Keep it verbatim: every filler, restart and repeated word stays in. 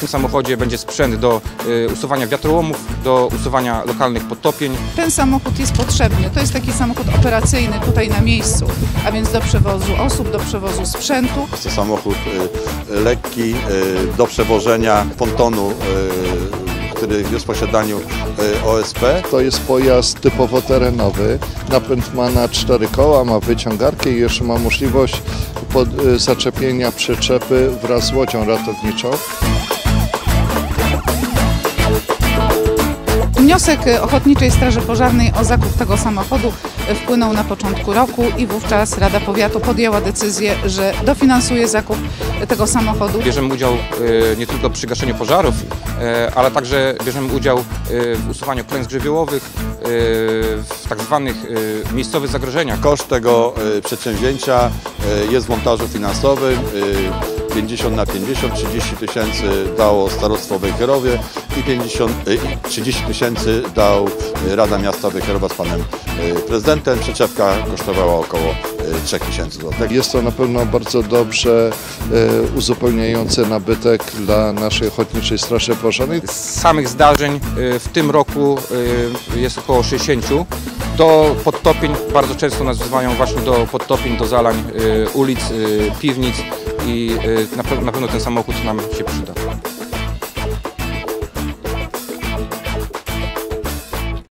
tym samochodzie będzie sprzęt do usuwania wiatrołomów, do usuwania lokalnych podtopień. Ten samochód jest potrzebny. To jest taki samochód operacyjny tutaj na miejscu, a więc do przewozu osób, do przewozu sprzętu. Jest to samochód lekki do przewożenia pontonu, który jest w posiadaniu O S P. To jest pojazd typowo terenowy. Napęd ma na cztery koła, ma wyciągarkę i jeszcze ma możliwość pod, zaczepienia przyczepy wraz z łodzią ratowniczą. Wniosek Ochotniczej Straży Pożarnej o zakup tego samochodu wpłynął na początku roku i wówczas Rada Powiatu podjęła decyzję, że dofinansuje zakup tego samochodu. Bierzemy udział nie tylko przy gaszeniu pożarów, ale także bierzemy udział w usuwaniu klęsk żywiołowych, w tak zwanych miejscowych zagrożeniach. Koszt tego przedsięwzięcia jest w montażu finansowym. pięćdziesiąt na pięćdziesiąt, trzydzieści tysięcy dało starostwo Wejherowie i pięćdziesiąt, trzydzieści tysięcy dał Rada Miasta Wejherowa z panem prezydentem. Przyczepka kosztowała około trzy tysiące złotych. Jest to na pewno bardzo dobrze uzupełniający nabytek dla naszej Ochotniczej Straży Pożarnej. Z samych zdarzeń w tym roku jest około sześćdziesiąt. Do podtopień bardzo często nas wzywają właśnie do podtopień, do zalań ulic, piwnic i na pewno ten samochód nam się przyda.